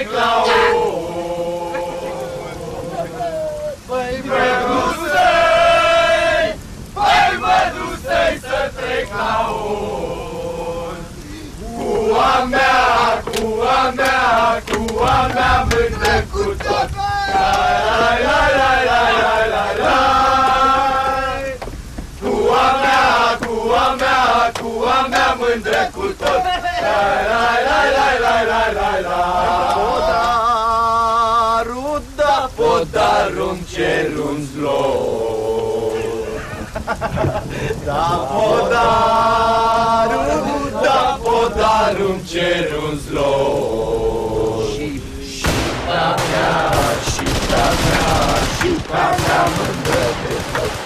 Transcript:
trec la Băi mădusei să trec la Cua mea mândră cu tot Cua mea mândră cu tot Podarul-mi cerul-mi zlor Podarul-mi cerul-mi zlor Și ta mea mândră de tot